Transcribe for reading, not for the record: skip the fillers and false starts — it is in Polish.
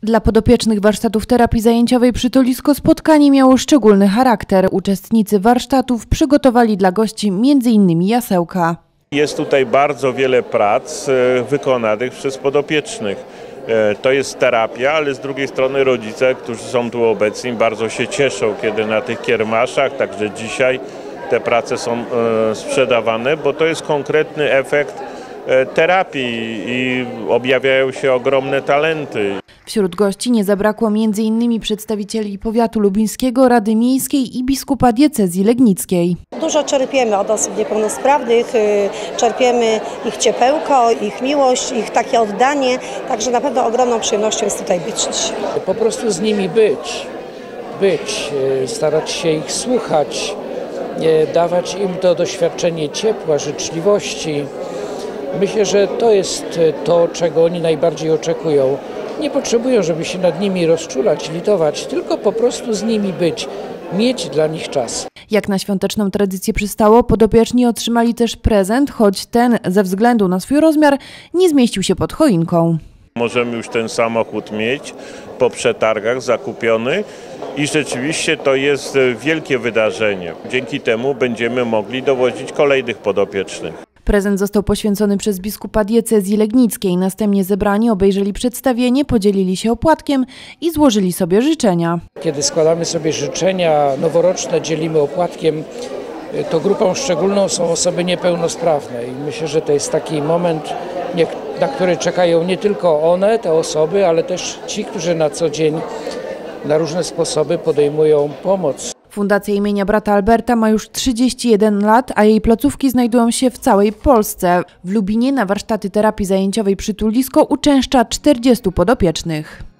Dla podopiecznych warsztatów terapii zajęciowej Przytulisko spotkanie miało szczególny charakter. Uczestnicy warsztatów przygotowali dla gości m.in. jasełka. Jest tutaj bardzo wiele prac wykonanych przez podopiecznych. To jest terapia, ale z drugiej strony rodzice, którzy są tu obecni, bardzo się cieszą, kiedy na tych kiermaszach, także dzisiaj te prace są sprzedawane, bo to jest konkretny efekt terapii i objawiają się ogromne talenty. Wśród gości nie zabrakło m.in. przedstawicieli powiatu lubińskiego, Rady Miejskiej i biskupa diecezji legnickiej. Dużo czerpiemy od osób niepełnosprawnych, czerpiemy ich ciepełko, ich miłość, ich takie oddanie, także na pewno ogromną przyjemnością jest tutaj być dzisiaj. Po prostu z nimi być, starać się ich słuchać, dawać im to doświadczenie ciepła, życzliwości. Myślę, że to jest to, czego oni najbardziej oczekują. Nie potrzebują, żeby się nad nimi rozczulać, litować, tylko po prostu z nimi być, mieć dla nich czas. Jak na świąteczną tradycję przystało, podopieczni otrzymali też prezent, choć ten ze względu na swój rozmiar nie zmieścił się pod choinką. Możemy już ten samochód mieć po przetargach zakupiony i rzeczywiście to jest wielkie wydarzenie. Dzięki temu będziemy mogli dowozić kolejnych podopiecznych. Prezent został poświęcony przez biskupa diecezji legnickiej. Następnie zebrani obejrzeli przedstawienie, podzielili się opłatkiem i złożyli sobie życzenia. Kiedy składamy sobie życzenia noworoczne, dzielimy opłatkiem, to grupą szczególną są osoby niepełnosprawne. I myślę, że to jest taki moment, na który czekają nie tylko one, te osoby, ale też ci, którzy na co dzień na różne sposoby podejmują pomoc. Fundacja imienia brata Alberta ma już 31 lat, a jej placówki znajdują się w całej Polsce. W Lubinie na warsztaty terapii zajęciowej Przytulisko uczęszcza 40 podopiecznych.